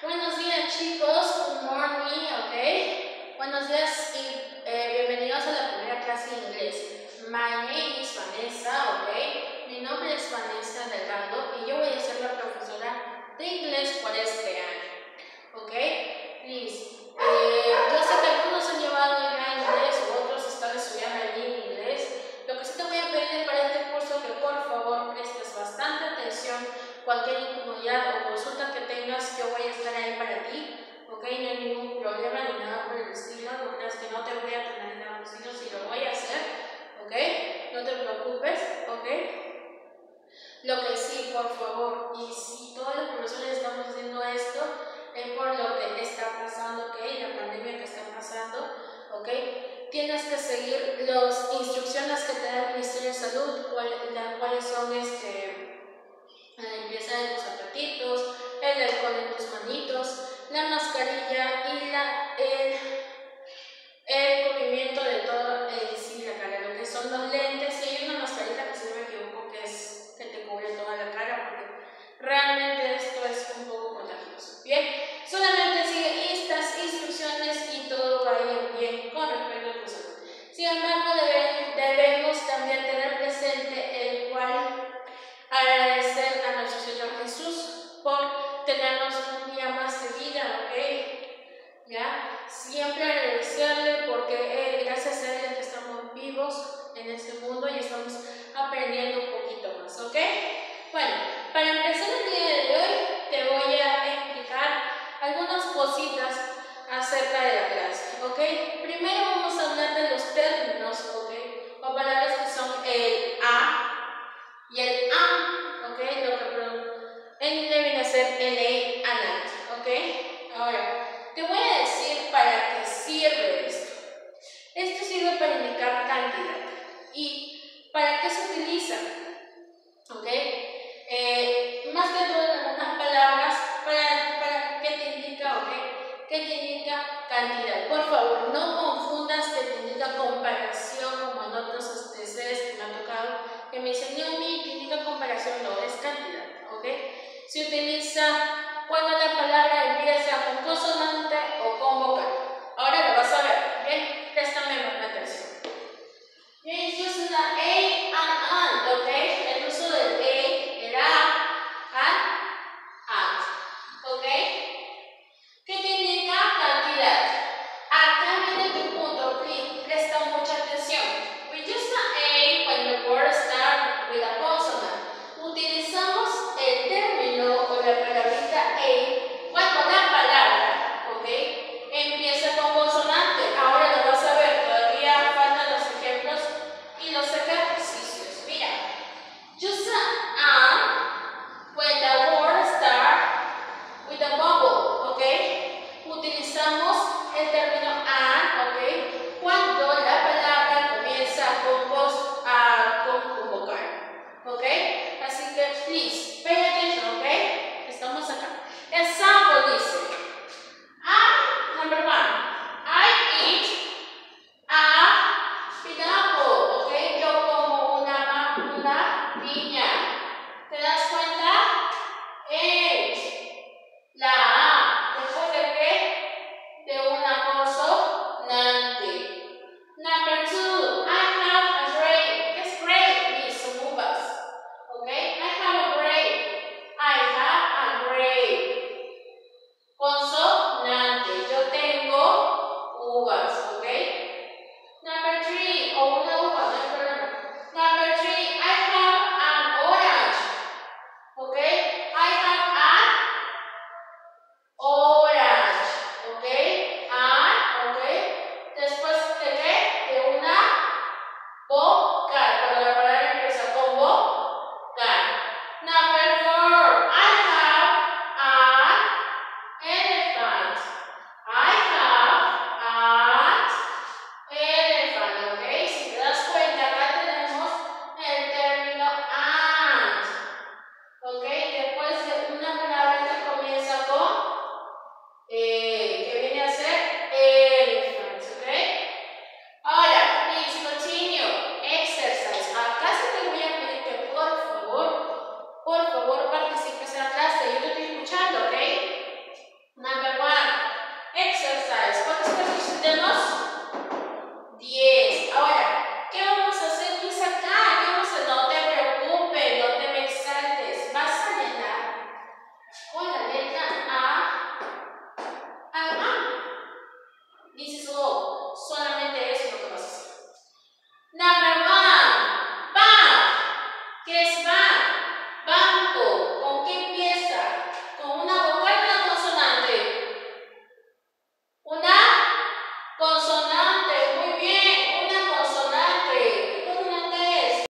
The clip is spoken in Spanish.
Buenos días chicos, good morning, ok. Buenos días y bienvenidos a la primera clase de inglés. My name is Vanessa, ok. Mi nombre es Vanessa Delgado y yo voy a ser la profesora de inglés por este año, ok. Please, yo sé que algunos han llevado ya inglés u otros están estudiando allí en inglés. Lo que sí te voy a pedir para este curso es que por favor prestes bastante atención. Cualquier incomodidad o consulta que tengas, yo voy a estar ahí para ti, ok. No hay ningún problema ni nada por el estilo. No creas que no te voy a tener nada por el estilo, si lo voy a hacer, ok. No te preocupes, ok. Lo que sí, por favor, y si todos los profesores estamos haciendo esto, es por lo que está pasando, ok, la pandemia que está pasando, ok. Tienes que seguir las instrucciones que te da el Ministerio de Salud, las cuales son la limpieza de tus zapatitos, el alcohol en tus manitos, la mascarilla y el cubrimiento de todo sí, la cara, lo que son los lentes. Y hay una mascarita que, si no me equivoco, que te cubre toda la cara, porque realmente esto es un poco contagioso. Bien, solamente sigue estas instrucciones y todo va a ir bien con respecto a tu salud. Sin embargo, debemos también tener presente el cual agradecer a nuestro Señor Jesús por tenernos un día más de vida, ¿ok? ¿Ya? Siempre agradecerle porque gracias a Él que estamos vivos en este mundo y estamos aprendiendo un poquito más, ¿ok? Bueno, para empezar el día de hoy te voy a explicar algunas cositas acerca de la clase, ¿ok? Primero vamos a hablar de los términos, ¿ok? O palabras que son el a y el am, ok, lo que en inglés viene a ser el a, ok. Ahora, te voy a decir para qué sirve esto. Esto sirve para indicar cantidad. ¿Y para qué se utiliza? Ok. Más que todo en algunas palabras, para qué te indica, ok, qué te indica cantidad. Por favor, no confundas que te indica comparación, como en otros sedes que me ha tocado, que me dicen, no, mi, que indica comparación, no, es cantidad, ok. Se utiliza cuando la palabra empieza con consonante o con vocal. Ahora lo vas a ver, bien, préstame atención. Bien, yo uso la a and, ok, el uso del el and, ok. ¿Qué te indica cantidad? Acá viene tu punto, please, presta mucha atención. We use the a when the word starts with a consonant. Utilizamos el término o la palabrita a cuando la palabra, ok, empieza con consonante. Ahora lo vas a ver, todavía faltan los ejemplos y los ejercicios. Mira, use the and when the word starts with a vowel, ok. Utilizamos el término and, ok, cuando la palabra comienza con vocal, ok. Así que, please, pay attention, ok. Estamos acá. Example dice, number 1, I eat a pineapple, ok. Yo como una piña. ¿Te das cuenta? La A, ¿después de qué? De una consonante. Number 2, I have a grape. ¿Qué es grape? Mis uvas. Ok, I have a grape. I have a grape. inicies un nuevo